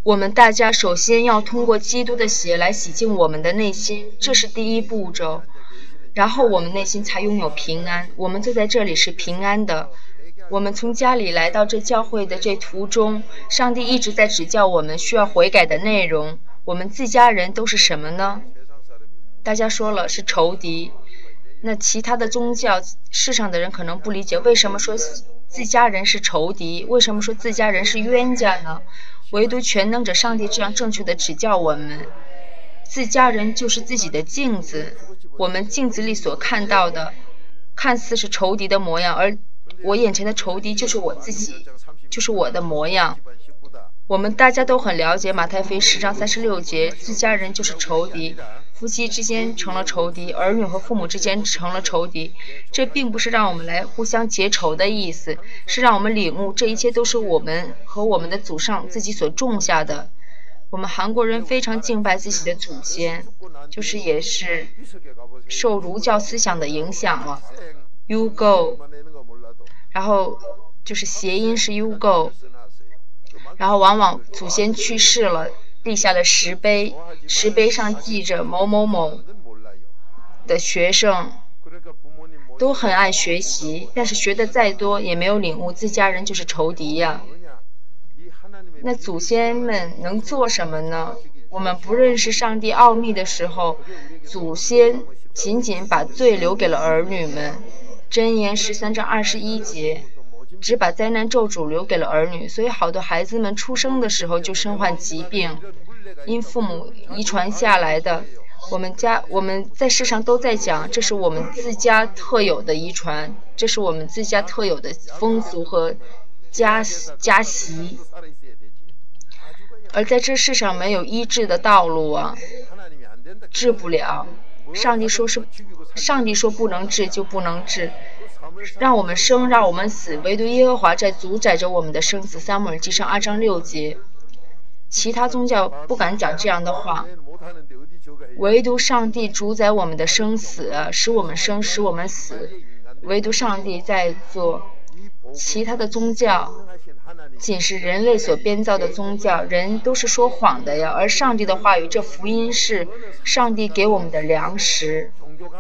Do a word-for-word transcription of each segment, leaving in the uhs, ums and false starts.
我们大家首先要通过基督的血来洗净我们的内心，这是第一步骤。然后我们内心才拥有平安，我们坐在这里是平安的。我们从家里来到这教会的这途中，上帝一直在指教我们需要悔改的内容。我们自家人都是什么呢？大家说了是仇敌。那其他的宗教世上的人可能不理解，为什么说自家人是仇敌？为什么说自家人是冤家呢？唯独全能者上帝这样正确的指教我们，自家人就是自己的镜子，我们镜子里所看到的看似是仇敌的模样，而我眼前的仇敌就是我自己，就是我的模样。我们大家都很了解马太福音十章三十六节，自家人就是仇敌，夫妻之间成了仇敌，儿女和父母之间成了仇敌。这并不是让我们来互相结仇的意思，是让我们领悟这一切都是我们和我们的祖上自己所种下的。我们韩国人非常敬拜自己的祖先，就是也是受儒教思想的影响了。유고，然后就是谐音是 유고，然后往往祖先去世了，立下了石碑，石碑上记着某某某的学生都很爱学习，但是学的再多也没有领悟自家人就是仇敌呀。那祖先们能做什么呢？我们不认识上帝奥秘的时候，祖先仅仅把罪留给了儿女们。箴言十三章二十一节，只把灾难咒诅留给了儿女，所以好多孩子们出生的时候就身患疾病，因父母遗传下来的。我们家我们在世上都在讲，这是我们自家特有的遗传，这是我们自家特有的风俗和家家习，而在这世上没有医治的道路啊，治不了。上帝说是，上帝说不能治就不能治，让我们生让我们死，唯独耶和华在主宰着我们的生死。撒母耳记上二章六节，其他宗教不敢讲这样的话，唯独上帝主宰我们的生死，使我们生使我们死，唯独上帝在做。其他的宗教仅是人类所编造的宗教，人都是说谎的呀。而上帝的话语，这福音是上帝给我们的粮食。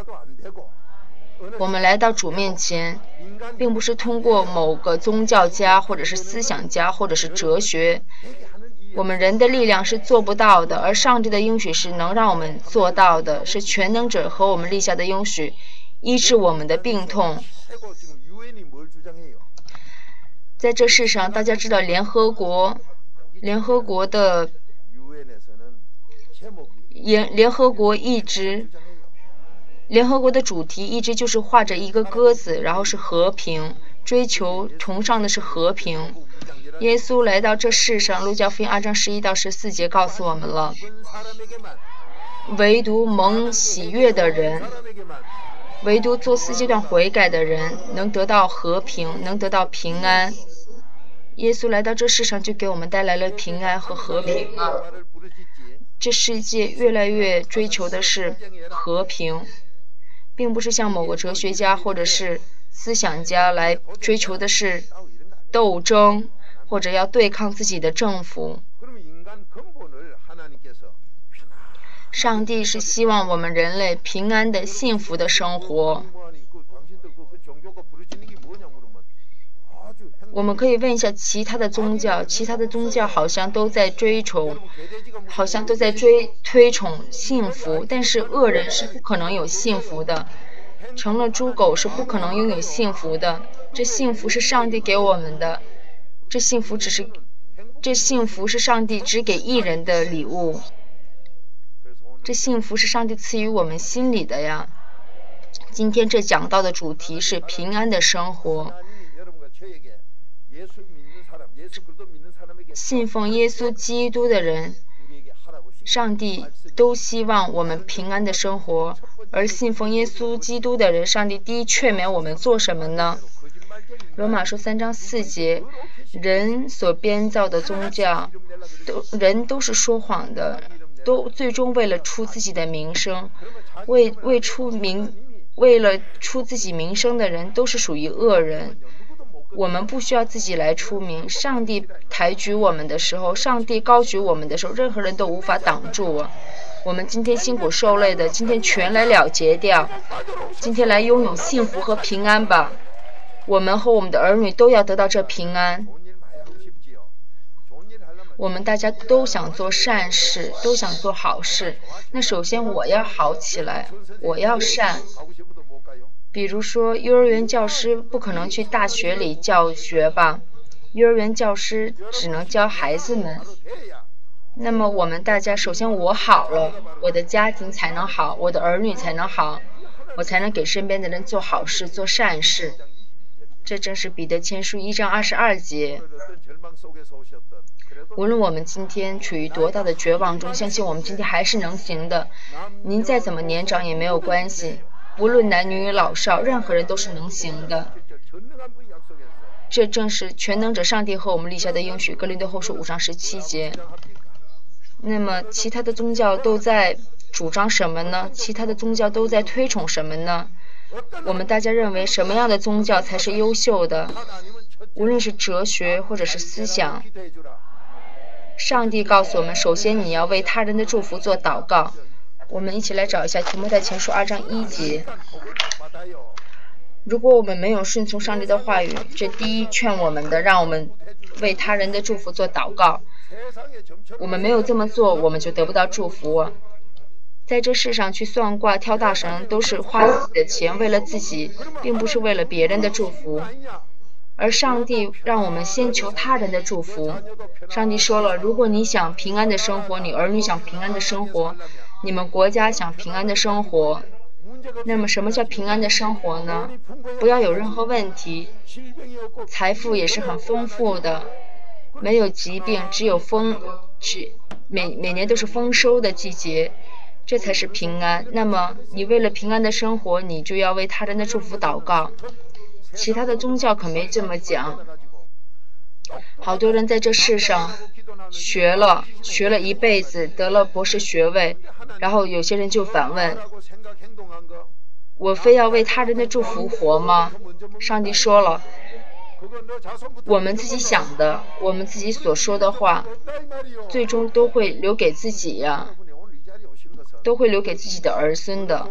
我们来到主面前，并不是通过某个宗教家或者是思想家或者是哲学，我们人的力量是做不到的，而上帝的应许是能让我们做到的，是全能者和我们立下的应许，医治我们的病痛。在这世上，大家知道联合国，联合国的联联合国一直，联合国的主题一直就是画着一个鸽子，然后是和平，追求崇尚的是和平。耶稣来到这世上，路加福音二章十一到十四节告诉我们了，唯独蒙喜悦的人，唯独做四阶段悔改的人能得到和平，能得到平安。耶稣来到这世上就给我们带来了平安和和平啊！这世界越来越追求的是和平，并不是像某个哲学家或者是思想家来追求的是斗争，或者要对抗自己的政府。上帝是希望我们人类平安的、幸福的生活。我们可以问一下其他的宗教，其他的宗教好像都在追崇，好像都在追推崇幸福，但是恶人是不可能有幸福的，成了猪狗是不可能拥有幸福的。这幸福是上帝给我们的，这幸福只是，这幸福是上帝只给一人的礼物，这幸福是上帝赐予我们心里的呀。今天这讲到的主题是平安的生活。信奉耶稣基督的人，上帝都希望我们平安的生活，而信奉耶稣基督的人，上帝第一劝勉我们做什么呢？罗马书三章四节，人所编造的宗教，都人都是说谎的，都最终为了出自己的名声，为为出名，为了出自己名声的人都是属于恶人。 我们不需要自己来出名。上帝抬举我们的时候，上帝高举我们的时候，任何人都无法挡住我。我们今天辛苦受累的，今天全来了结掉，今天来拥有幸福和平安吧。我们和我们的儿女都要得到这平安。我们大家都想做善事，都想做好事。那首先我要好起来，我要善。比如说，幼儿园教师不可能去大学里教学吧，幼儿园教师只能教孩子们。那么我们大家，首先我好了，我的家庭才能好，我的儿女才能好，我才能给身边的人做好事，做善事。这正是彼得前书一章二十二节。无论我们今天处于多大的绝望中，相信我们今天还是能行的。您再怎么年长也没有关系，无论男女老少，任何人都是能行的。这正是全能者上帝和我们立下的应许，哥林多后书五章十七节。那么其他的宗教都在主张什么呢？其他的宗教都在推崇什么呢？我们大家认为什么样的宗教才是优秀的？无论是哲学或者是思想，上帝告诉我们，首先你要为他人的祝福做祷告。我们一起来找一下提摩太前书二章一节。如果我们没有顺从上帝的话语，这第一劝我们的，让我们为他人的祝福做祷告。我们没有这么做，我们就得不到祝福。在这世上去算卦挑大神，都是花自己的钱，为了自己，并不是为了别人的祝福。而上帝让我们先求他人的祝福。上帝说了，如果你想平安的生活，你儿女想平安的生活，你们国家想平安的生活，那么什么叫平安的生活呢？不要有任何问题，财富也是很丰富的，没有疾病，只有丰，只每每年都是丰收的季节，这才是平安。那么你为了平安的生活，你就要为他人的祝福祷告。其他的宗教可没这么讲。好多人在这世上学了学了一辈子，得了博士学位，然后有些人就反问，我非要为他人的祝福活吗？上帝说了，我们自己想的，我们自己所说的话，最终都会留给自己呀，都会留给自己的儿孙的。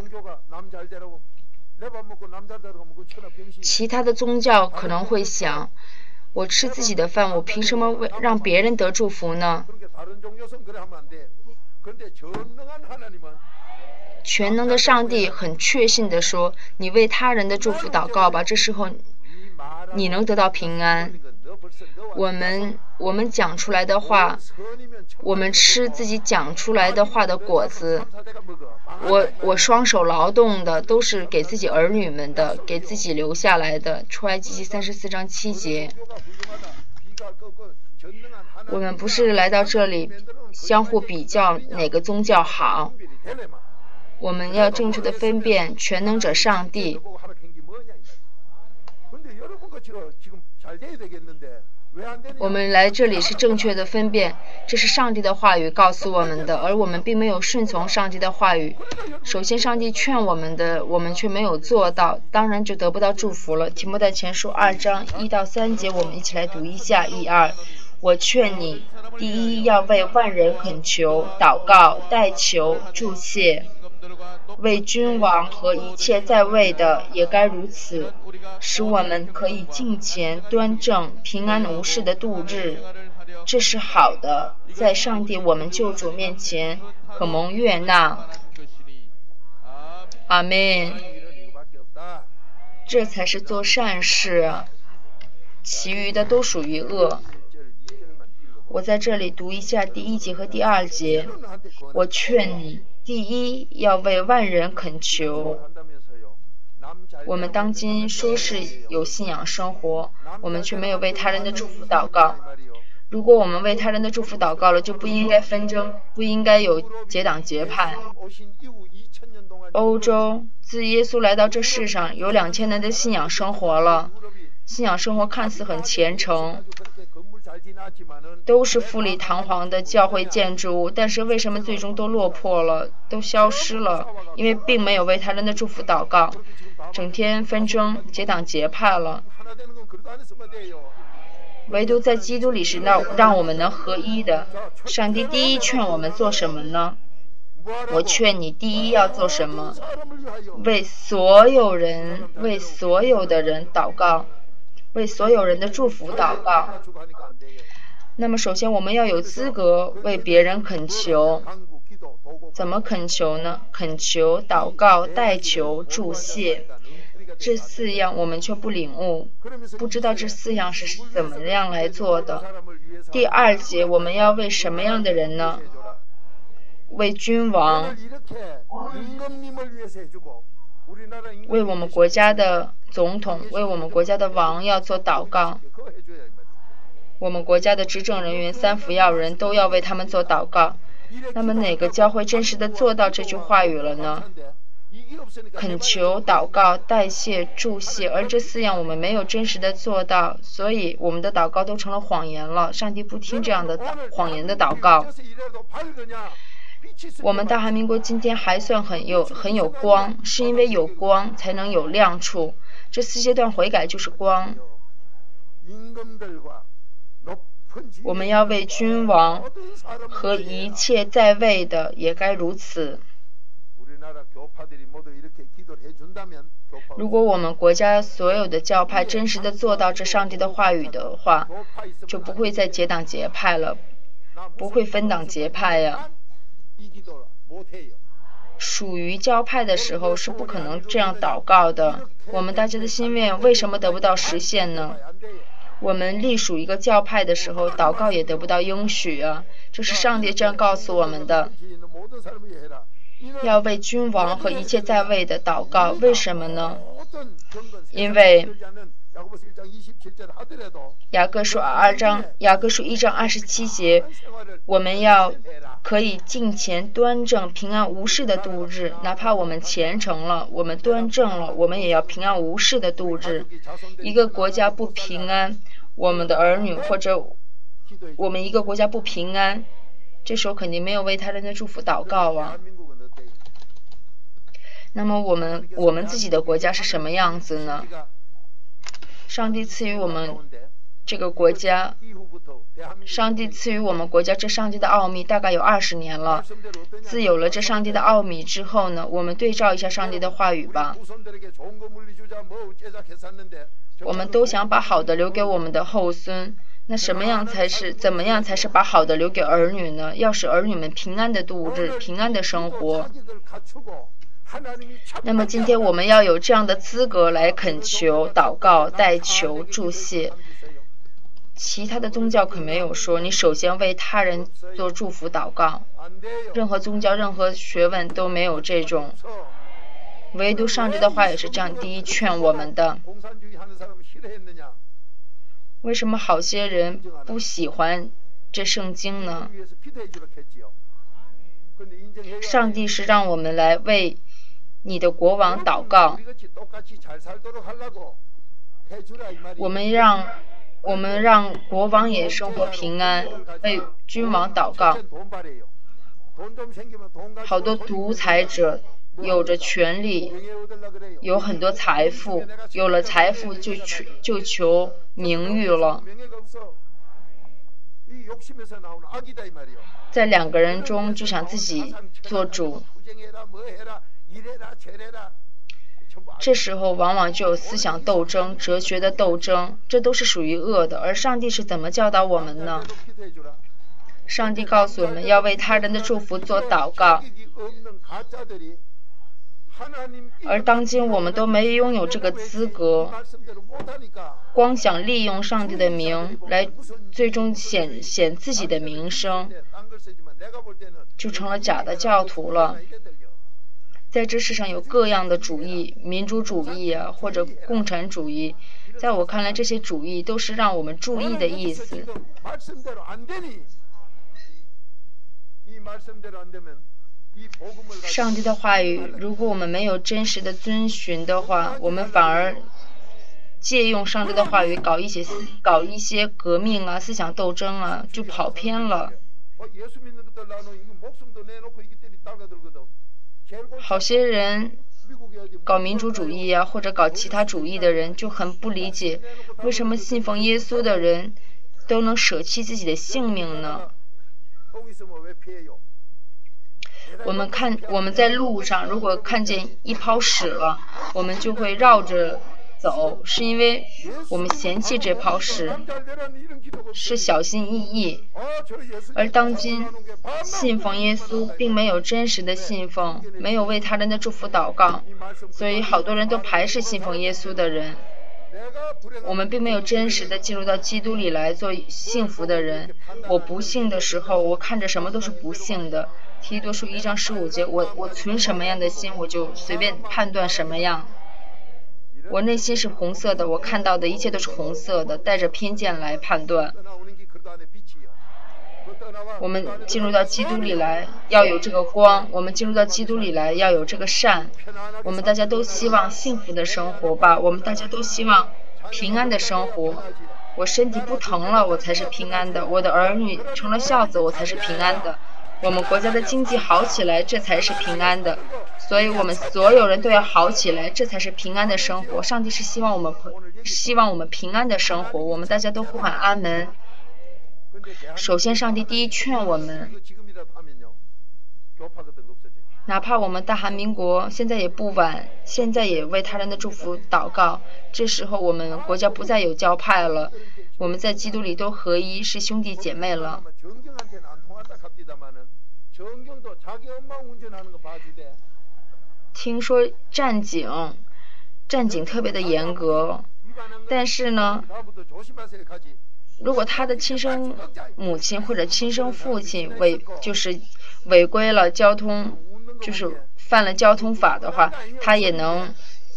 其他的宗教可能会想，我吃自己的饭，我凭什么为让别人得祝福呢？全能的上帝很确信地说，你为他人的祝福祷告吧，这时候你能得到平安。我们我们讲出来的话，我们吃自己讲出来的话的果子，我我双手劳动的都是给自己儿女们的，给自己留下来的。出埃及记三十四章七节。我们不是来到这里相互比较哪个宗教好，我们要正确的分辨全能者上帝。我们来这里是正确的分辨，这是上帝的话语告诉我们的，而我们并没有顺从上帝的话语。首先上帝劝我们的，我们却没有做到，当然就得不到祝福了。提摩太前书二章一到三节，我们一起来读一下。一二，我劝你，第一要为万人恳求、祷告、代求、祝谢，为君王和一切在位的也该如此，使我们可以敬虔端正、平安无事的度日。这是好的，在上帝我们救主面前可蒙悦纳。阿们。这才是做善事，其余的都属于恶。我在这里读一下第一节和第二节。我劝你，第一要为万人恳求。我们当今说是有信仰生活，我们却没有为他人的祝福祷告。如果我们为他人的祝福祷告了，就不应该纷争，不应该有结党结派。欧洲自耶稣来到这世上有两千年的信仰生活了，信仰生活看似很虔诚，都是富丽堂皇的教会建筑物，但是为什么最终都落魄了，都消失了？因为并没有为他人的祝福祷告，整天纷争结党结派了。 唯独在基督里是让让我们能合一的。上帝第一劝我们做什么呢？我劝你第一要做什么？为所有人，为所有的人祷告，为所有人的祝福祷告。那么首先我们要有资格为别人恳求。怎么恳求呢？恳求、祷告、代求、祝谢，这四样我们却不领悟，不知道这四样是怎么样来做的。第二节我们要为什么样的人呢？为君王，为我们国家的总统，为我们国家的王要做祷告。我们国家的执政人员、三辅要人都要为他们做祷告。那么哪个教会真实的做到这句话语了呢？恳求、祷告、代谢、祝谢，而这四样我们没有真实的做到，所以我们的祷告都成了谎言了。上帝不听这样的谎言的祷告。我们大韩民国今天还算很有很有光，是因为有光才能有亮处。这四阶段悔改就是光。我们要为君王和一切在位的也该如此。如果我们国家所有的教派真实的做到这上帝的话语的话，就不会再结党结派了，不会分党结派呀。属于教派的时候是不可能这样祷告的。我们大家的心愿为什么得不到实现呢？我们隶属一个教派的时候，祷告也得不到应许啊！这是上帝这样告诉我们的。要为君王和一切在位的祷告，为什么呢？因为雅各书二章，雅各书一章二十七节，我们要可以敬虔端正、平安无事的度日。哪怕我们虔诚了，我们端正了，我们也要平安无事的度日。一个国家不平安，我们的儿女或者我们一个国家不平安，这时候肯定没有为他人的祝福祷告啊。那么我们我们自己的国家是什么样子呢？上帝赐予我们这个国家，上帝赐予我们国家这上帝的奥秘大概有二十年了。自有了这上帝的奥秘之后呢，我们对照一下上帝的话语吧。我们都想把好的留给我们的后孙，那什么样才是怎么样才是把好的留给儿女呢？要使儿女们平安的度日，平安的生活。那么今天我们要有这样的资格来恳求、祷告、代求、祝谢。其他的宗教可没有说你首先为他人做祝福祷告，任何宗教、任何学问都没有这种。唯独上帝的话也是这样第一劝我们的。为什么好些人不喜欢这圣经呢？上帝是让我们来为你的国王祷告，我们让我们让国王也生活平安，为君王祷告。好多独裁者有着权力，有很多财富，有了财富就求就求名誉了。在两个人中就想自己做主，这时候往往就有思想斗争、哲学的斗争，这都是属于恶的。而上帝是怎么教导我们呢？上帝告诉我们要为他人的祝福做祷告，而当今我们都没拥有这个资格，光想利用上帝的名来最终显显自己的名声，就成了假的教徒了。在这世上有各样的主义，民主主义啊，或者共产主义，在我看来这些主义都是让我们注意的意思。上帝的话语如果我们没有真实的遵循的话，我们反而借用上帝的话语搞一些搞一些革命啊、思想斗争啊，就跑偏了。好些人搞民主主义啊，或者搞其他主义的人就很不理解，为什么信奉耶稣的人都能舍弃自己的性命呢？我们看我们在路上，如果看见一泡屎了，我们就会绕着走，是因为我们嫌弃这泡屎，是小心翼翼。而当今信奉耶稣并没有真实的信奉，没有为他人的祝福祷告，所以好多人都排斥信奉耶稣的人。我们并没有真实的进入到基督里来做幸福的人。我不幸的时候，我看着什么都是不幸的。提多书一章十五节，我我存什么样的心，我就随便判断什么样。我内心是红色的，我看到的一切都是红色的，带着偏见来判断。我们进入到基督里来，要有这个光；我们进入到基督里来，要有这个善。我们大家都希望幸福的生活吧，我们大家都希望平安的生活。我身体不疼了，我才是平安的；我的儿女成了孝子，我才是平安的；我们国家的经济好起来，这才是平安的。所以我们所有人都要好起来，这才是平安的生活。上帝是希望我们希望我们平安的生活，我们大家都呼喊阿门。首先上帝第一劝我们，哪怕我们大韩民国现在也不晚，现在也为他人的祝福祷告。这时候我们国家不再有教派了，我们在基督里都合一，是兄弟姐妹了。听说战警战警特别的严格，但是呢，如果他的亲生母亲或者亲生父亲违就是违规了交通，就是犯了交通法的话，他也能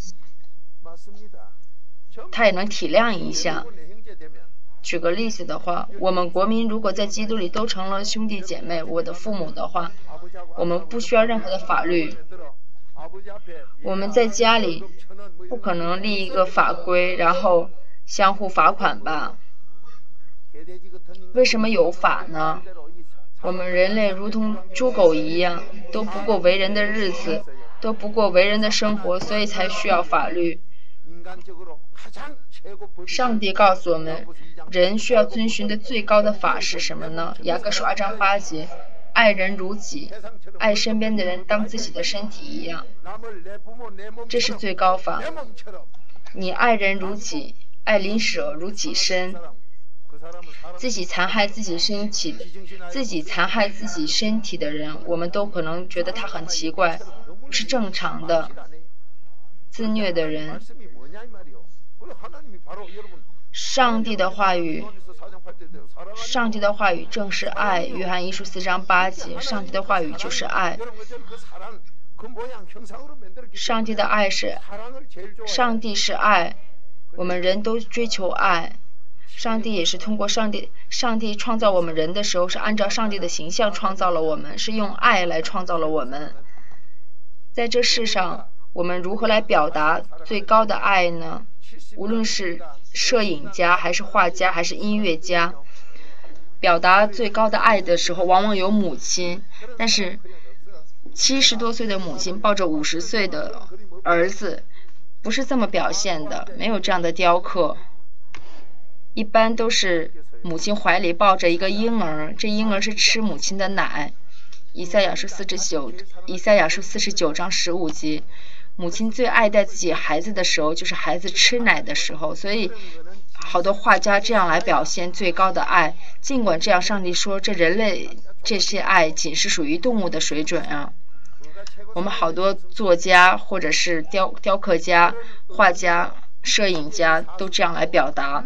他也能体谅一下。举个例子的话，我们国民如果在基督里都成了兄弟姐妹，我的父母的话，我们不需要任何的法律。我们在家里不可能立一个法规，然后相互罚款吧？为什么有法呢？我们人类如同猪狗一样，都不过为人的日子，都不过为人的生活，所以才需要法律。上帝告诉我们，人需要遵循的最高的法是什么呢？雅各书二章八节，爱人如己，爱身边的人当自己的身体一样，这是最高法。你爱人如己，爱邻舍如己身。自己残害自己身体的，自己残害自己身体的人，我们都可能觉得他很奇怪，不是正常的。自虐的人，上帝的话语，上帝的话语正是爱。约翰一书四章八节，上帝的话语就是爱。上帝的爱是，上帝是爱，我们人都追求爱。上帝也是通过上帝，上帝创造我们人的时候是按照上帝的形象创造了我们，是用爱来创造了我们。在这世上，我们如何来表达最高的爱呢？无论是摄影家还是画家还是音乐家，表达最高的爱的时候，往往有母亲，但是七十多岁的母亲抱着五十岁的儿子，不是这么表现的，没有这样的雕刻。一般都是母亲怀里抱着一个婴儿，这婴儿是吃母亲的奶。以赛亚书四十九，以赛亚书四十九章十五节，母亲最爱戴自己孩子的时候，就是孩子吃奶的时候。所以，好多画家这样来表现最高的爱。尽管这样，上帝说，这人类这些爱仅是属于动物的水准啊。我们好多作家或者是雕雕刻家、画家、摄影家都这样来表达。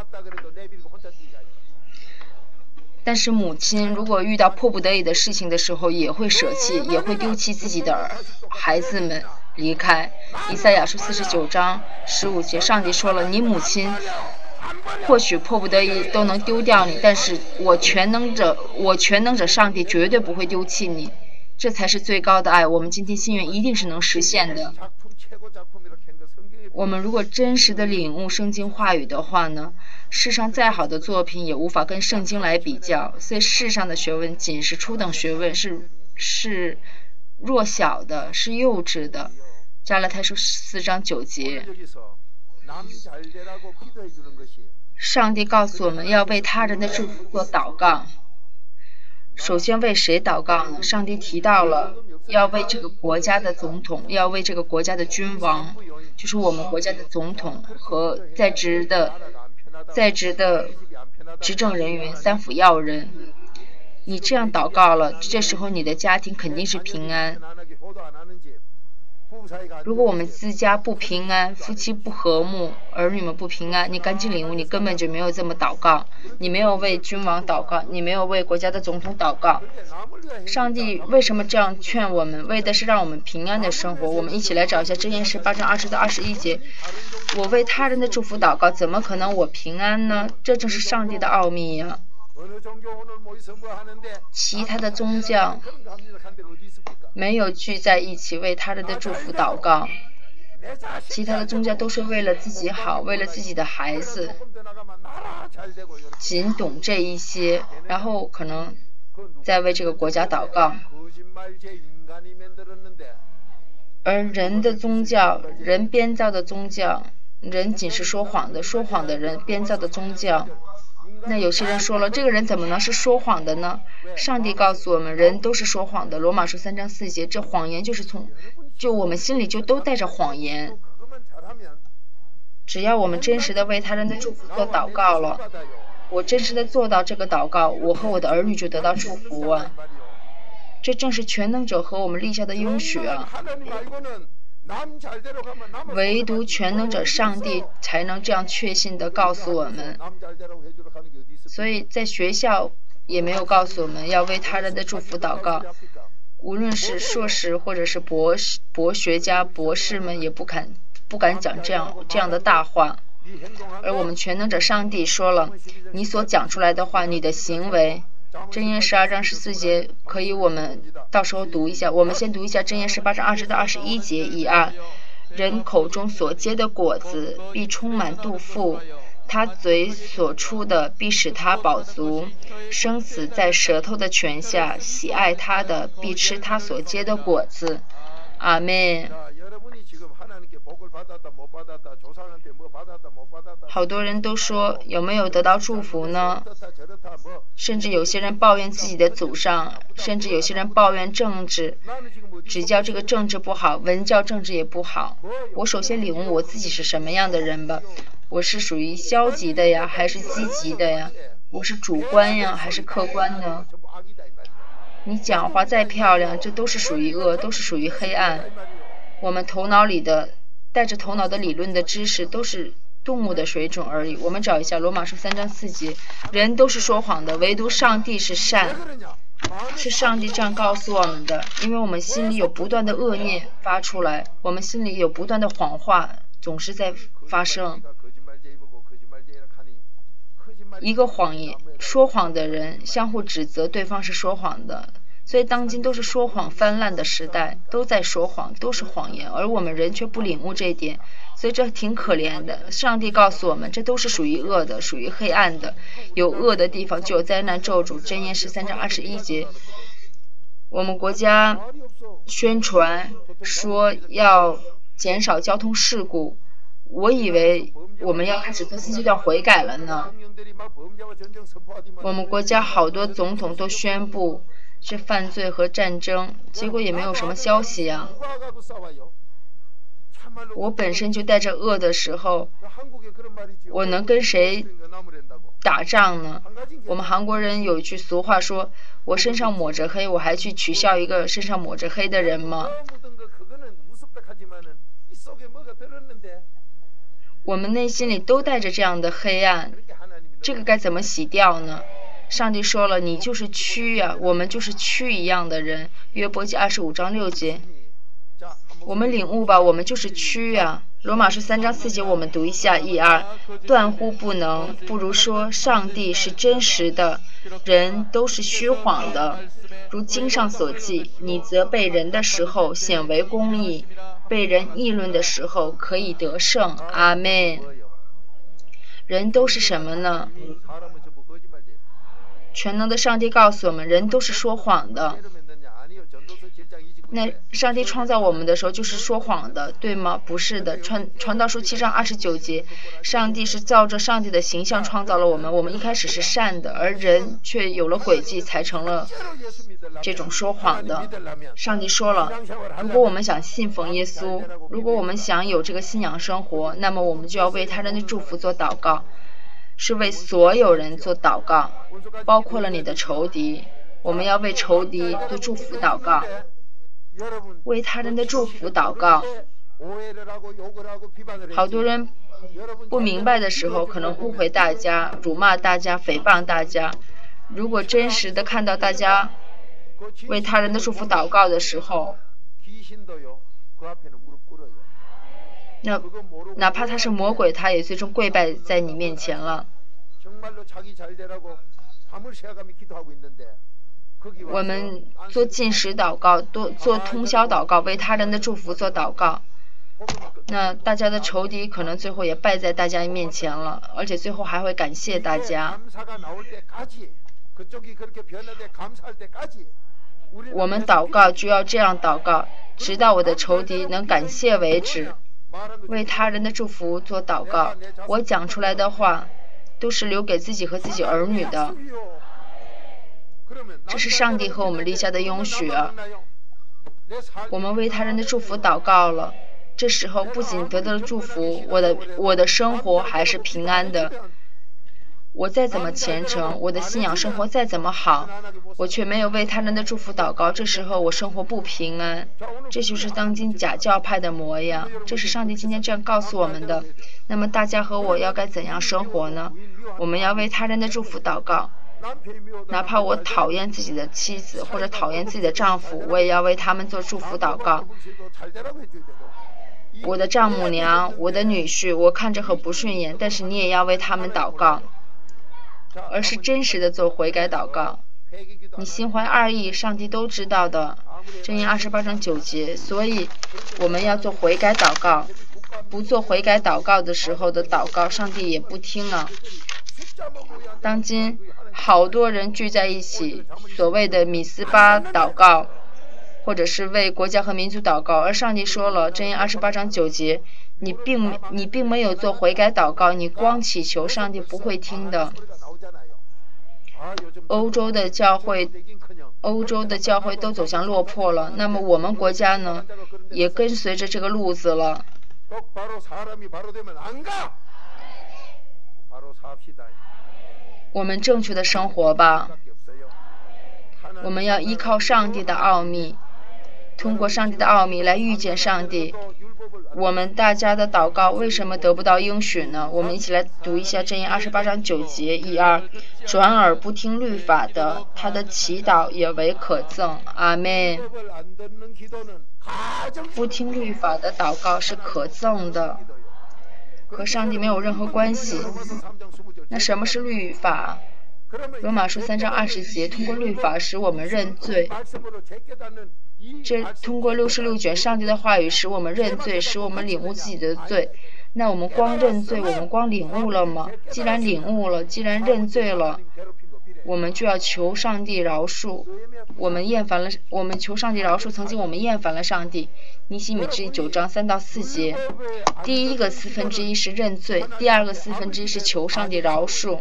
但是母亲如果遇到迫不得已的事情的时候，也会舍弃，也会丢弃自己的孩子们离开。以赛亚书四十九章十五节，上帝说了，你母亲或许迫不得已都能丢掉你，但是我全能者我全能者上帝绝对不会丢弃你，这才是最高的爱。我们今天心愿一定是能实现的。我们如果真实的领悟圣经话语的话呢，世上再好的作品也无法跟圣经来比较。所以世上的学问仅是初等学问，是是弱小的，是幼稚的。 加拉太书四章九节，上帝告诉我们要为他人的祝福做祷告。首先为谁祷告呢？上帝提到了要为这个国家的总统，要为这个国家的君王，就是我们国家的总统和在职的在职的执政人员、三辅要人。你这样祷告了，这时候你的家庭肯定是平安。如果我们自家不平安，夫妻不和睦，儿女们不平安，你赶紧领悟，你根本就没有这么祷告，你没有为君王祷告，你没有为国家的总统祷告。上帝为什么这样劝我们？为的是让我们平安的生活。我们一起来找一下箴言十八章二十到二十一节。我为他人的祝福祷告，怎么可能我平安呢？这正是上帝的奥秘呀、啊。其他的宗教没有聚在一起为他人的祝福祷告，其他的宗教都是为了自己好，为了自己的孩子，仅懂这一些，然后可能再为这个国家祷告。而人的宗教，人编造的宗教，人仅是说谎的，说谎的人编造的宗教。那有些人说了，这个人怎么能是说谎的呢？上帝告诉我们，人都是说谎的。罗马书三章四节，这谎言就是从，就我们心里就都带着谎言。只要我们真实的为他人的祝福做祷告了，我真实的做到这个祷告，我和我的儿女就得到祝福啊！这正是全能者和我们立下的应许啊！唯独全能者上帝才能这样确信地告诉我们，所以在学校也没有告诉我们要为他人的祝福祷告。无论是硕士或者是博士、博学家、博士们也不敢不敢讲这样这样的大话。而我们全能者上帝说了，你所讲出来的话，你的行为。箴言十二章十四节可以我们到时候读一下，我们先读一下箴言十八章二十到二十一节。一二，人口中所结的果子必充满肚腹，他嘴所出的必使他饱足，生死在舌头的泉下，喜爱他的必吃他所结的果子。阿们。好多人都说有没有得到祝福呢？甚至有些人抱怨自己的祖上，甚至有些人抱怨政治，只叫这个政治不好，文教政治也不好。我首先领悟我自己是什么样的人吧，我是属于消极的呀，还是积极的呀？我是主观呀，还是客观呢？你讲话再漂亮，这都是属于恶，都是属于黑暗。我们头脑里的带着头脑的理论的知识都是动物的水准而已。我们找一下罗马书三章四节，人都是说谎的，唯独上帝是善，是上帝这样告诉我们的。因为我们心里有不断的恶念发出来，我们心里有不断的谎话总是在发生。一个谎言，说谎的人相互指责对方是说谎的，所以当今都是说谎泛滥的时代，都在说谎，都是谎言，而我们人却不领悟这一点，所以这挺可怜的。上帝告诉我们，这都是属于恶的，属于黑暗的，有恶的地方就有灾难咒诅。箴言十三章二十一节，我们国家宣传说要减少交通事故，我以为我们要开始做四阶段悔改了呢。我们国家好多总统都宣布是犯罪和战争，结果也没有什么消息啊。我本身就带着恶的时候，我能跟谁打仗呢？我们韩国人有一句俗话说，我身上抹着黑，我还去取笑一个身上抹着黑的人吗？我们内心里都带着这样的黑暗，这个该怎么洗掉呢？上帝说了，你就是蛆呀、啊，我们就是蛆一样的人。约伯记二十五章六节，我们领悟吧，我们就是蛆呀、啊。罗马书三章四节，我们读一下一二，断乎不能，不如说上帝是真实的，人都是虚谎的。如经上所记，你责备人的时候显为公义，被人议论的时候可以得胜。阿们。人都是什么呢？全能的上帝告诉我们，人都是说谎的。 那上帝创造我们的时候就是说谎的，对吗？不是的。传传道书七章二十九节，上帝是照着上帝的形象创造了我们，我们一开始是善的，而人却有了诡计，才成了这种说谎的。上帝说了，如果我们想信奉耶稣，如果我们想有这个信仰生活，那么我们就要为他人的祝福做祷告，是为所有人做祷告，包括了你的仇敌。我们要为仇敌做祝福祷告，为他人的祝福祷告。好多人不明白的时候，可能误会大家，辱骂大家，诽谤大家。如果真实的看到大家为他人的祝福祷告的时候，那哪怕他是魔鬼，他也最终跪拜在你面前了。我们做禁食祷告，多做通宵祷告，为他人的祝福做祷告。那大家的仇敌可能最后也败在大家面前了，而且最后还会感谢大家。我们祷告就要这样祷告，直到我的仇敌能感谢为止，为他人的祝福做祷告。我讲出来的话都是留给自己和自己儿女的，这是上帝和我们立下的应许啊。我们为他人的祝福祷告了，这时候不仅得到了祝福，我的我的生活还是平安的。我再怎么虔诚，我的信仰生活再怎么好，我却没有为他人的祝福祷告，这时候我生活不平安。这就是当今假教派的模样，这是上帝今天这样告诉我们的。那么大家和我要该怎样生活呢？我们要为他人的祝福祷告，哪怕我讨厌自己的妻子或者讨厌自己的丈夫，我也要为他们做祝福祷告。我的丈母娘，我的女婿，我看着很不顺眼，但是你也要为他们祷告，而是真实的做悔改祷告。你心怀二意，上帝都知道的，箴言二十八章九节。所以我们要做悔改祷告，不做悔改祷告的时候的祷告，上帝也不听啊。当今好多人聚在一起，所谓的米斯巴祷告，或者是为国家和民族祷告，而上帝说了，箴言二十八章九节，你并你并没有做悔改祷告，你光祈求，上帝不会听的。欧洲的教会，欧洲的教会都走向落魄了，那么我们国家呢，也跟随着这个路子了。我们正确的生活吧，我们要依靠上帝的奥秘，通过上帝的奥秘来遇见上帝。我们大家的祷告为什么得不到应许呢？我们一起来读一下箴言二十八章九节，一二，转耳不听律法的，他的祈祷也为可憎。阿们。不听律法的祷告是可憎的，和上帝没有任何关系。那什么是律法？罗马书三章二十节，通过律法使我们认罪。这通过六十六卷上帝的话语使我们认罪，使我们领悟自己的罪。那我们光认罪，我们光领悟了吗？既然领悟了，既然认罪了，我们就要求上帝饶恕。我们厌烦了，我们求上帝饶恕曾经我们厌烦了上帝。尼希米记九章三到四节，第一个四分之一是认罪，第二个四分之一是求上帝饶恕。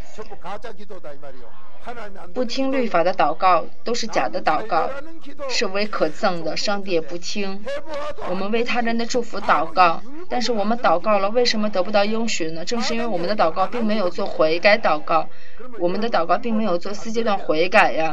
不听律法的祷告都是假的祷告，是为可憎的，上帝也不听。我们为他人的祝福祷告，但是我们祷告了，为什么得不到应许呢？正是因为我们的祷告并没有做悔改祷告，我们的祷告并没有做四阶段悔改呀。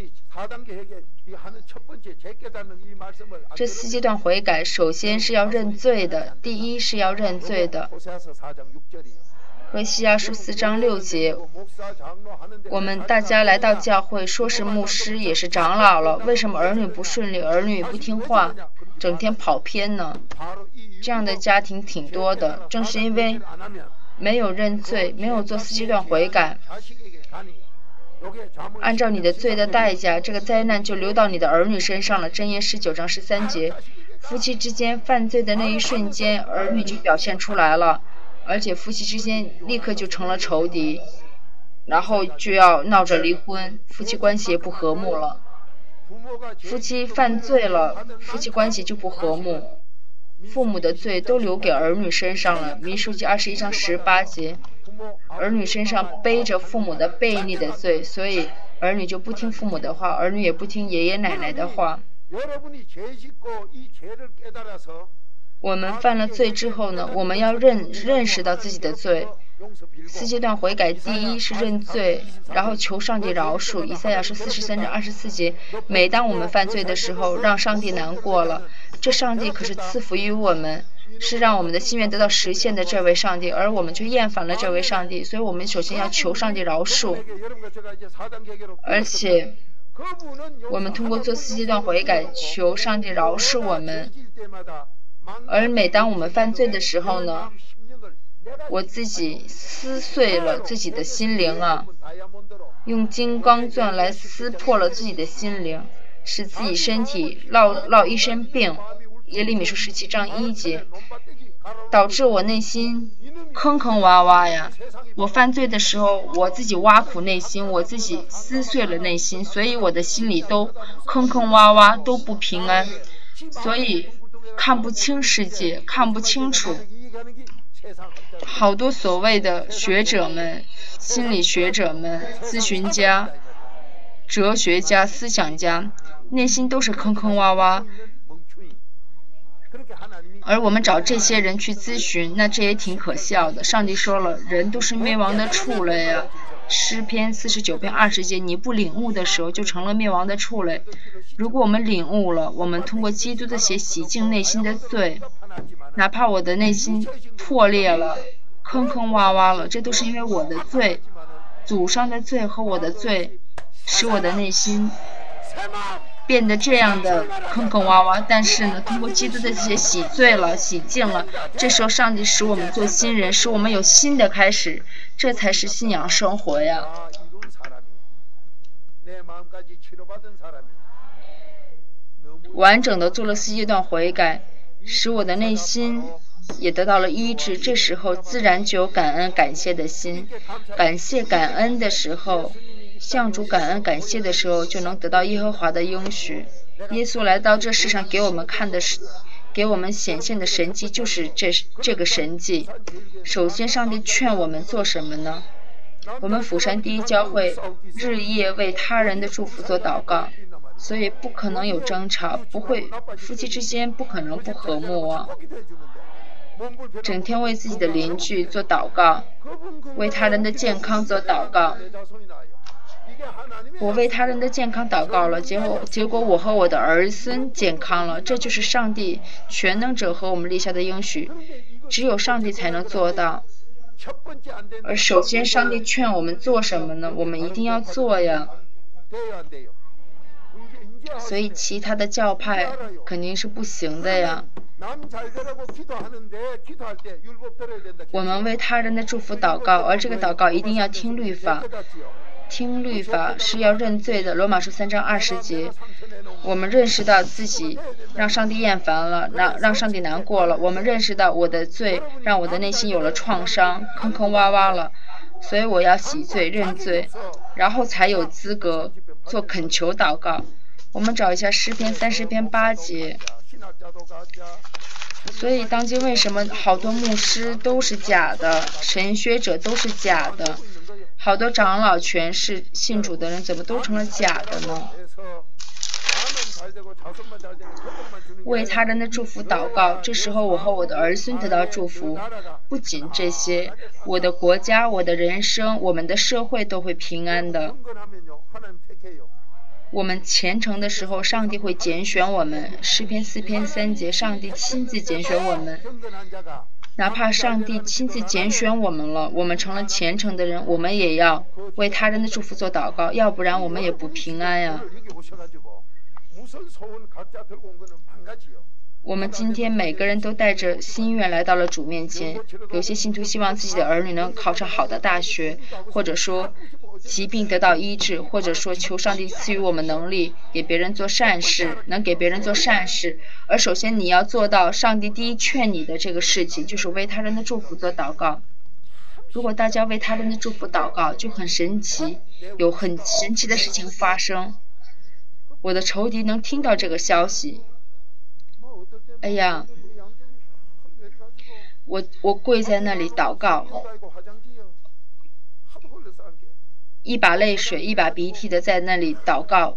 这四阶段悔改首先是要认罪的，第一是要认罪的。何西阿书四章六节，我们大家来到教会，说是牧师也是长老了，为什么儿女不顺利，儿女不听话，整天跑偏呢？这样的家庭挺多的，正是因为没有认罪，没有做四阶段悔改，按照你的罪的代价，这个灾难就流到你的儿女身上了。箴言十九章十三节，夫妻之间犯罪的那一瞬间，儿女就表现出来了，而且夫妻之间立刻就成了仇敌，然后就要闹着离婚，夫妻关系也不和睦了。 夫妻犯罪了，夫妻关系就不和睦，父母的罪都留给儿女身上了。民数记二十一章十八节，儿女身上背着父母的悖逆的罪，所以儿女就不听父母的话，儿女也不听爷爷奶奶的话。我们犯了罪之后呢，我们要认认识到自己的罪。四阶段悔改，第一是认罪，然后求上帝饶恕。以赛亚书四十三章二十四节，每当我们犯罪的时候，让上帝难过了，这上帝可是赐福于我们，是让我们的心愿得到实现的这位上帝，而我们却厌烦了这位上帝，所以我们首先要求上帝饶恕，而且我们通过做四阶段悔改，求上帝饶恕我们。而每当我们犯罪的时候呢，我自己撕碎了自己的心灵啊，用金刚钻来撕破了自己的心灵，使自己身体落落一身病。耶利米书十七章一节，导致我内心坑坑洼洼呀。我犯罪的时候，我自己挖苦内心，我自己撕碎了内心，所以我的心里都坑坑洼洼，都不平安，所以看不清世界，看不清楚。好多所谓的学者们、心理学者们、咨询家、哲学家、思想家，内心都是坑坑洼洼，而我们找这些人去咨询，那这也挺可笑的。上帝说了，人都是灭亡的畜类呀。诗篇四十九篇二十节，你不领悟的时候，就成了灭亡的畜类。如果我们领悟了，我们通过基督的血洗净内心的罪，哪怕我的内心破裂了，坑坑洼洼了，这都是因为我的罪，祖上的罪和我的罪，使我的内心变得这样的坑坑洼洼。但是呢，通过基督的血洗罪了，洗净了，这时候上帝使我们做新人，使我们有新的开始，这才是信仰生活呀。完整的做了四阶段悔改，使我的内心也得到了医治，这时候自然就有感恩感谢的心。感谢感恩的时候，向主感恩感谢的时候，就能得到耶和华的应许。耶稣来到这世上给我们看的是给我们显现的神迹，就是这这个神迹。首先上帝劝我们做什么呢？我们釜山第一教会日夜为他人的祝福做祷告，所以不可能有争吵，不会，夫妻之间不可能不和睦啊。整天为自己的邻居做祷告，为他人的健康做祷告。我为他人的健康祷告了，结果结果我和我的儿孙健康了，这就是上帝全能者和我们立下的应许，只有上帝才能做到。而首先上帝劝我们做什么呢？我们一定要做呀。所以其他的教派肯定是不行的呀。我们为他人的祝福祷告，而这个祷告一定要听律法。听律法是要认罪的，罗马书三章二十节。我们认识到自己让上帝厌烦了，让让上帝难过了，我们认识到我的罪让我的内心有了创伤，坑坑洼洼了，所以我要洗罪认罪，然后才有资格做恳求祷告。我们找一下诗篇三十篇八节。所以当今为什么好多牧师都是假的，神学者都是假的，好多长老全是信主的人，怎么都成了假的呢？为他人的祝福祷告，这时候我和我的儿孙得到祝福。不仅这些，我的国家、我的人生、我们的社会都会平安的。我们虔诚的时候，上帝会拣选我们。诗篇四篇三节，上帝亲自拣选我们。哪怕上帝亲自拣选我们了，我们成了虔诚的人，我们也要为他人的祝福做祷告，要不然我们也不平安呀。我们今天每个人都带着心愿来到了主面前，有些信徒希望自己的儿女能考上好的大学，或者说疾病得到医治，或者说求上帝赐予我们能力，给别人做善事，能给别人做善事。而首先你要做到上帝第一劝你的这个事情，就是为他人的祝福做祷告。如果大家为他人的祝福祷告，就很神奇，有很神奇的事情发生。 我的仇敌能听到这个消息。哎呀，我我跪在那里祷告，一把泪水一把鼻涕的在那里祷告，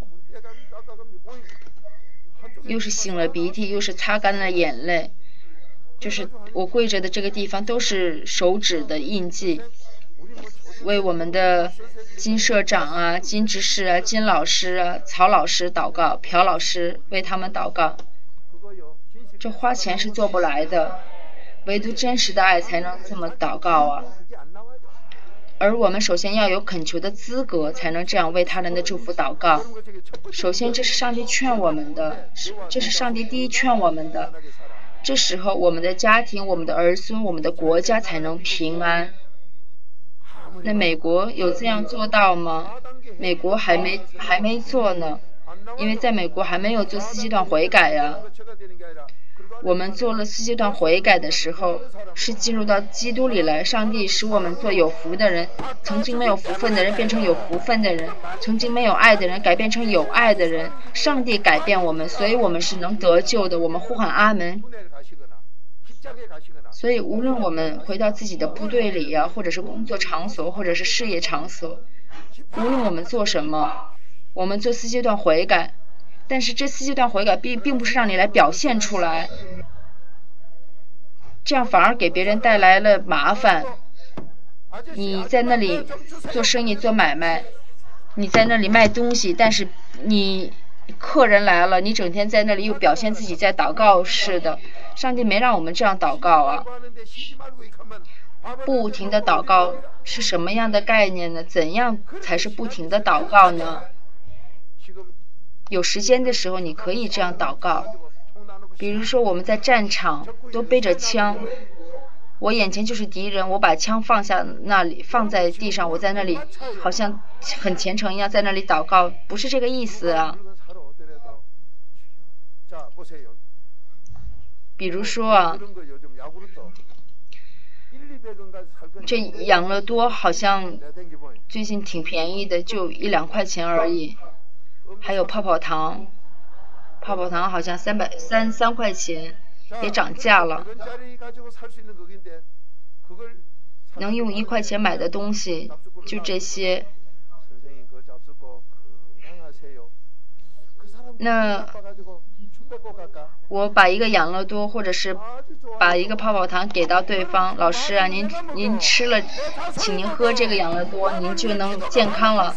又是擤了鼻涕，又是擦干了眼泪，就是我跪着的这个地方都是手指的印记，为我们的金社长啊、金执事啊、金老师啊、曹老师祷告，朴老师为他们祷告。这花钱是做不来的，唯独真实的爱才能这么祷告啊。而我们首先要有恳求的资格，才能这样为他人的祝福祷告。首先，这是上帝劝我们的，这是上帝第一劝我们的。这时候，我们的家庭、我们的儿孙、我们的国家才能平安。那美国有这样做到吗？美国还没还没做呢，因为在美国还没有做四阶段悔改呀。我们做了四阶段悔改的时候，是进入到基督里来，上帝使我们做有福的人，曾经没有福分的人变成有福分的人，曾经没有爱的人改变成有爱的人，上帝改变我们，所以我们是能得救的。我们呼喊阿门。所以无论我们回到自己的部队里呀、啊，或者是工作场所，或者是事业场所，无论我们做什么，我们做四阶段悔改，但是这四阶段悔改并并不是让你来表现出来，这样反而给别人带来了麻烦。你在那里做生意做买卖，你在那里卖东西，但是你客人来了，你整天在那里又表现自己在祷告似的。上帝没让我们这样祷告啊！不停的祷告是什么样的概念呢？怎样才是不停的祷告呢？有时间的时候你可以这样祷告，比如说我们在战场都背着枪，我眼前就是敌人，我把枪放下那里，放在地上，我在那里好像很虔诚一样在那里祷告，不是这个意思啊。比如说啊，这养乐多好像最近挺便宜的，就一两块钱而已。还有泡泡糖，泡泡糖好像三百三三块钱，也涨价了。能用一块钱买的东西就这些。那我把一个养乐多或者是把一个泡泡糖给到对方，老师啊，您您吃了，请您喝这个养乐多，您就能健康了。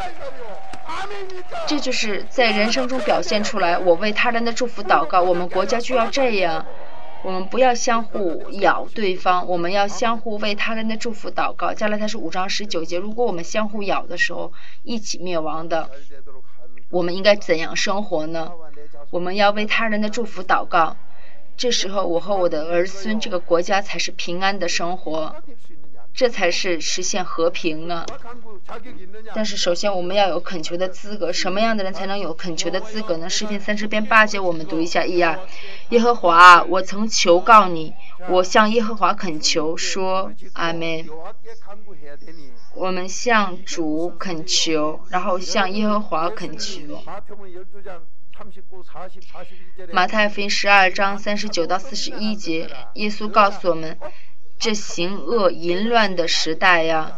这就是在人生中表现出来，我为他人的祝福祷告。我们国家就要这样，我们不要相互咬对方，我们要相互为他人的祝福祷告。加拉太书五章十九节，如果我们相互咬的时候一起灭亡的，我们应该怎样生活呢？我们要为他人的祝福祷告，这时候我和我的儿孙这个国家才是平安的生活，这才是实现和平呢。但是首先我们要有恳求的资格，什么样的人才能有恳求的资格呢？诗篇三十篇八节我们读一下。一呀，耶和华，我曾求告你，我向耶和华恳求说阿们。我们向主恳求，然后向耶和华恳求。马太福音十二章三十九到四十一节，耶稣告诉我们，这行恶淫乱的时代呀，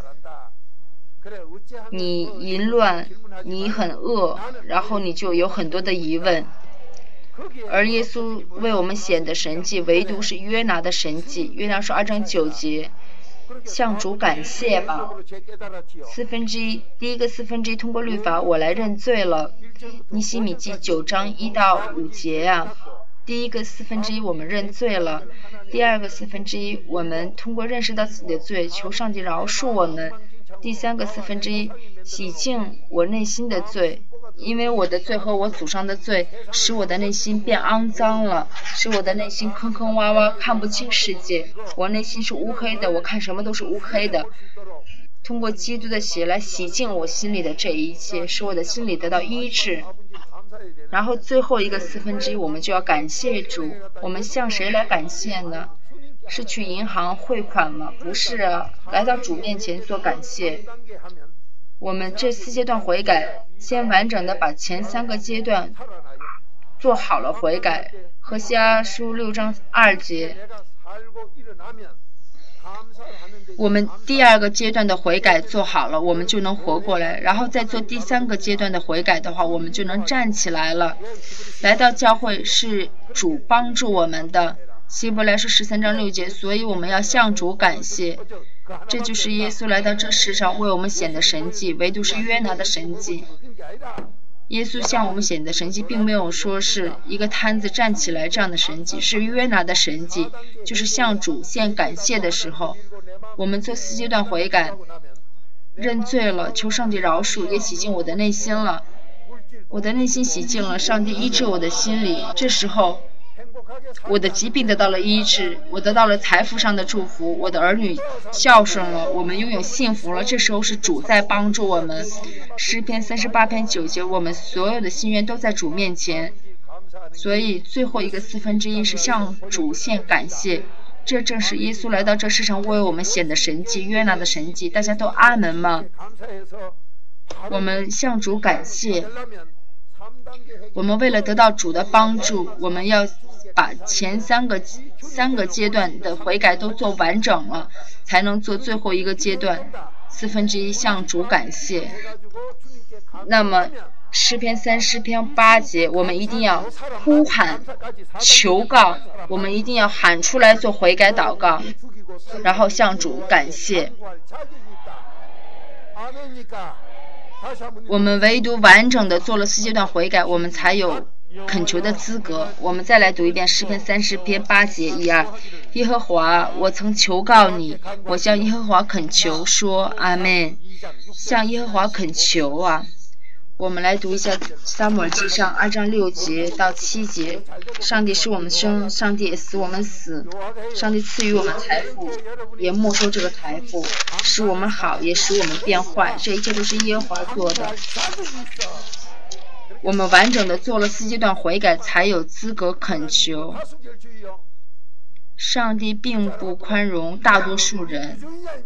你淫乱，你很恶，然后你就有很多的疑问。而耶稣为我们显的神迹，唯独是约拿的神迹。约拿说二章九节，向主感谢吧。四分之一，第一个四分之一通过律法，我来认罪了。尼希米记九章一到五节啊，第一个四分之一我们认罪了，第二个四分之一我们通过认识到自己的罪，求上帝饶恕我们。第三个四分之一洗净我内心的罪，因为我的罪和我祖上的罪使我的内心变肮脏了，使我的内心坑坑洼洼，看不清世界，我内心是乌黑的，我看什么都是乌黑的。通过基督的血来洗净我心里的这一切，使我的心里得到医治。然后最后一个四分之一我们就要感谢主。我们向谁来感谢呢？是去银行汇款吗？不是啊，来到主面前做感谢。 我们这四阶段悔改，先完整的把前三个阶段做好了悔改。何西阿书六章二节，我们第二个阶段的悔改做好了，我们就能活过来，然后再做第三个阶段的悔改的话，我们就能站起来了。来到教会是主帮助我们的，希伯来书十三章六节，所以我们要向主感谢。这就是耶稣来到这世上为我们显的神迹，唯独是约拿的神迹。耶稣向我们显的神迹，并没有说是一个摊子站起来这样的神迹，是约拿的神迹，就是向主献感谢的时候，我们做四阶段悔改，认罪了，求上帝饶恕，也洗净我的内心了。我的内心洗净了，上帝医治我的心里。这时候，我的疾病得到了医治，我得到了财富上的祝福，我的儿女孝顺了，我们拥有幸福了。这时候是主在帮助我们。诗篇三十八篇九节，我们所有的心愿都在主面前。所以最后一个四分之一是向主献感谢。这正是耶稣来到这世上为我们显的神迹，约拿的神迹。大家都阿门吗？我们向主感谢。我们为了得到主的帮助，我们要把前三个三个阶段的悔改都做完整了，才能做最后一个阶段四分之一向主感谢。那么诗篇三诗篇八节，我们一定要呼喊求告，我们一定要喊出来做悔改祷告，然后向主感谢。我们唯独完整的做了四阶段悔改，我们才有恳求的资格。我们再来读一遍诗篇三十篇八节一二，耶和华，我曾求告你，我向耶和华恳求说阿们。向耶和华恳求啊。我们来读一下撒母耳记上二章六节到七节，上帝使我们生，上帝也使我们死，上帝赐予我们财富，也没收这个财富，使我们好，也使我们变坏，这一切都是耶和华做的。我们完整的做了四阶段悔改，才有资格恳求。上帝并不宽容大多数人，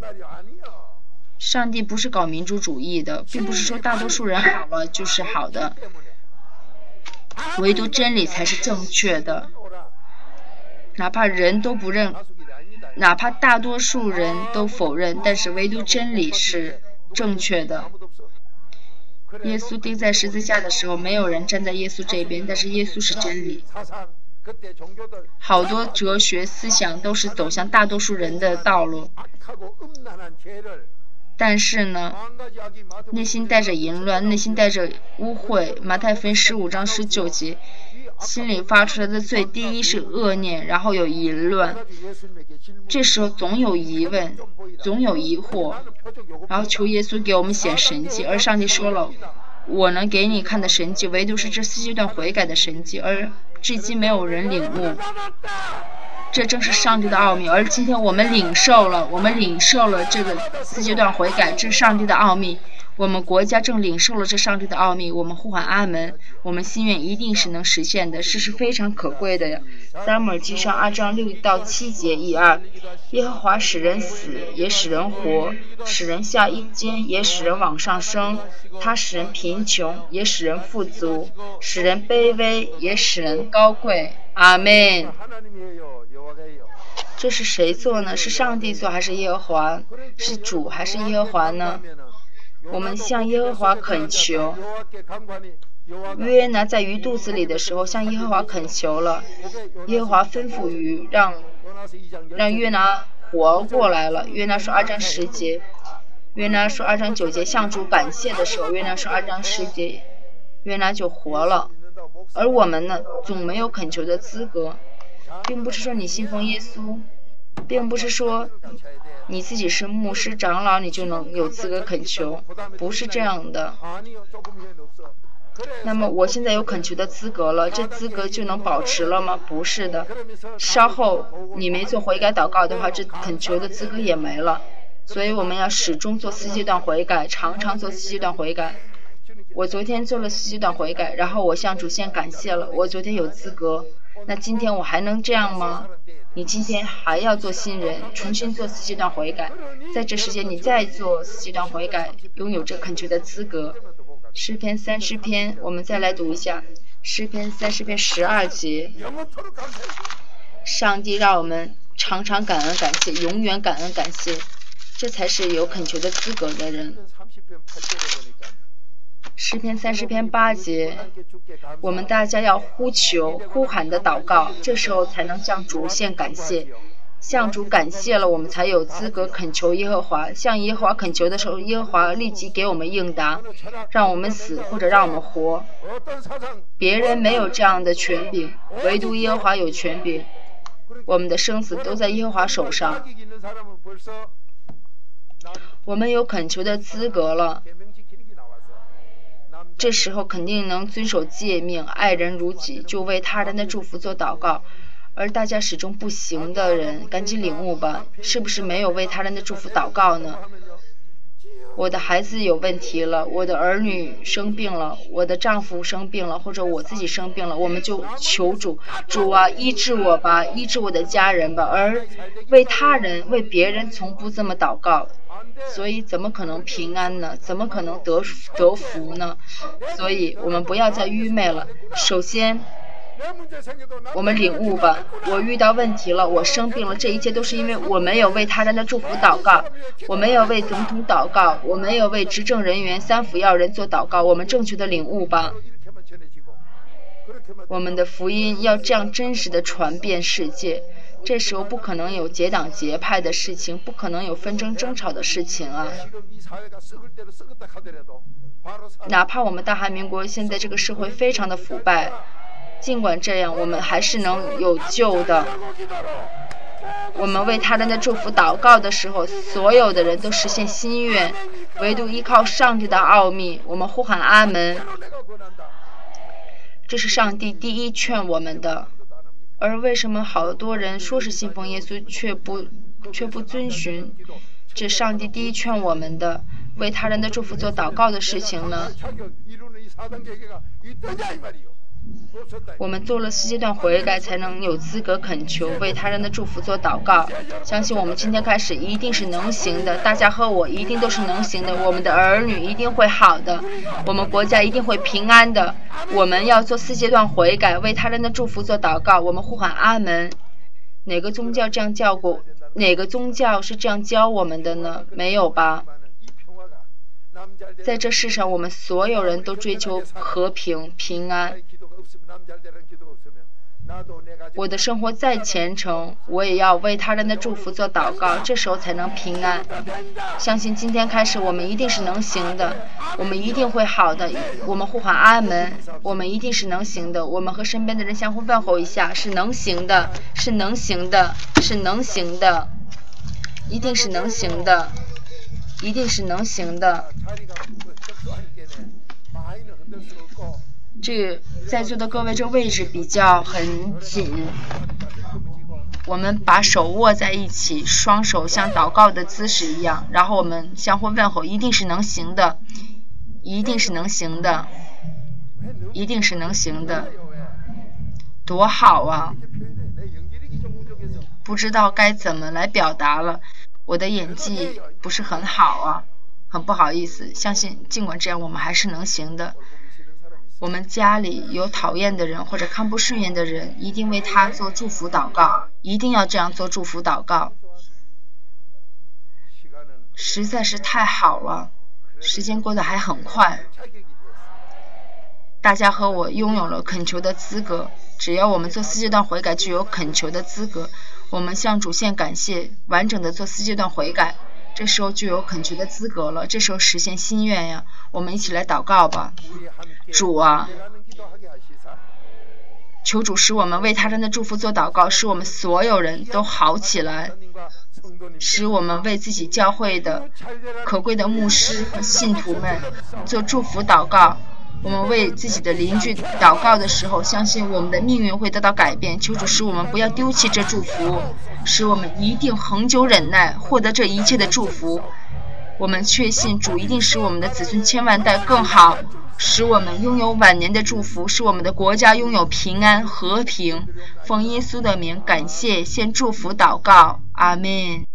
上帝不是搞民主主义的，并不是说大多数人好了就是好的，唯独真理才是正确的。哪怕人都不认，哪怕大多数人都否认，但是唯独真理是正确的。耶稣钉在十字架的时候，没有人站在耶稣这边，但是耶稣是真理。好多哲学思想都是走向大多数人的道路，但是呢，内心带着淫乱，内心带着污秽。马太福音十五章十九节，心里发出来的罪，第一是恶念，然后有淫乱。这时候总有疑问，总有疑惑，然后求耶稣给我们显神迹。而上帝说了，我能给你看的神迹，唯独是这四阶段悔改的神迹，而至今没有人领悟。这正是上帝的奥秘，而今天我们领受了，我们领受了这个四阶段悔改，这是上帝的奥秘。我们国家正领受了这上帝的奥秘，我们呼喊阿门，我们心愿一定是能实现的，这是非常可贵的呀。撒母耳记上二章六到七节一二，耶和华使人死，也使人活，使人下阴间，也使人往上升。他使人贫穷，也使人富足，使人卑微，也使人高贵。阿门。这是谁做呢？是上帝做还是耶和华？是主还是耶和华呢？我们向耶和华恳求。约拿在鱼肚子里的时候向耶和华恳求了，耶和华吩咐鱼让让约拿活过来了。约拿说二章十节，约拿说二章九节，向主感谢的时候，约拿说二章十节，约拿就活了。而我们呢，总没有恳求的资格，并不是说你信奉耶稣，并不是说你自己是牧师长老你就能有资格恳求，不是这样的。那么我现在有恳求的资格了，这资格就能保持了吗？不是的，稍后你没做悔改祷告的话，这恳求的资格也没了。所以我们要始终做四阶段悔改，常常做四阶段悔改。我昨天做了四阶段悔改，然后我向主先感谢了，我昨天有资格那今天我还能这样吗？你今天还要做新人，重新做四阶段悔改，在这时间你再做四阶段悔改，拥有这恳求的资格。诗篇三十篇，我们再来读一下诗篇三十篇十二节。上帝让我们常常感恩感谢，永远感恩感谢，这才是有恳求的资格的人。诗篇三十篇八节，我们大家要呼求呼喊的祷告，这时候才能向主献感谢，向主感谢了，我们才有资格恳求耶和华。向耶和华恳求的时候，耶和华立即给我们应答，让我们死或者让我们活。别人没有这样的权柄，唯独耶和华有权柄，我们的生死都在耶和华手上。我们有恳求的资格了，这时候肯定能遵守诫命，爱人如己，就为他人的祝福做祷告。而大家始终不行的人，赶紧领悟吧，是不是没有为他人的祝福祷告呢？我的孩子有问题了，我的儿女生病了，我的丈夫生病了，或者我自己生病了，我们就求主，主啊，医治我吧，医治我的家人吧。而为他人为别人从不这么祷告，所以怎么可能平安呢？怎么可能得得福呢？所以我们不要再愚昧了。首先我们领悟吧，我遇到问题了，我生病了，这一切都是因为我没有为他人的祝福祷告，我没有为总统祷告，我没有为执政人员三辅要人做祷告。我们正确的领悟吧，我们的福音要这样真实的传遍世界，这时候不可能有结党结派的事情，不可能有纷争争吵的事情啊。哪怕我们大韩民国现在这个社会非常的腐败，尽管这样，我们还是能有救的。我们为他人的祝福祷告的时候，所有的人都实现心愿，唯独依靠上帝的奥秘，我们呼喊阿门。这是上帝第一劝我们的。而为什么好多人说是信奉耶稣，却不却不遵循这上帝第一劝我们的为他人的祝福做祷告的事情呢？我们做了四阶段悔改，才能有资格恳求为他人的祝福做祷告。相信我们今天开始一定是能行的，大家和我一定都是能行的，我们的儿女一定会好的，我们国家一定会平安的。我们要做四阶段悔改，为他人的祝福做祷告，我们呼喊阿门。哪个宗教这样教过？哪个宗教是这样教我们的呢？没有吧。在这世上，我们所有人都追求和平平安。我的生活再虔诚，我也要为他人的祝福做祷告，这时候才能平安。相信今天开始我们一定是能行的，我们一定会好的。我们呼喊阿门，我们一定是能行的。我们和身边的人相互问候一下，是能行的，是能行的，是能行的，一定是能行的，一定是能行的。这个在座的各位，这位置比较很紧，我们把手握在一起，双手像祷告的姿势一样，然后我们相互问候，一定是能行的，一定是能行的，一定是能行的，多好啊！不知道该怎么来表达了，我的演技不是很好啊，很不好意思。相信尽管这样，我们还是能行的。我们家里有讨厌的人或者看不顺眼的人，一定为他做祝福祷告，一定要这样做祝福祷告，实在是太好了，时间过得还很快。大家和我拥有了恳求的资格，只要我们做四阶段悔改，就有恳求的资格。我们向主献感谢，完整的做四阶段悔改，这时候就有恳求的资格了，这时候实现心愿呀。我们一起来祷告吧。主啊，求主使我们为他人的祝福做祷告，使我们所有人都好起来，使我们为自己教会的可贵的牧师和信徒们做祝福祷告。我们为自己的邻居祷告的时候，相信我们的命运会得到改变。求主使我们不要丢弃这祝福，使我们一定恒久忍耐，获得这一切的祝福。我们确信主一定使我们的子孙千万代更好， 使我们拥有晚年的祝福，使我们的国家拥有平安和平。奉耶稣的名，感谢，献祝福祷告，阿们。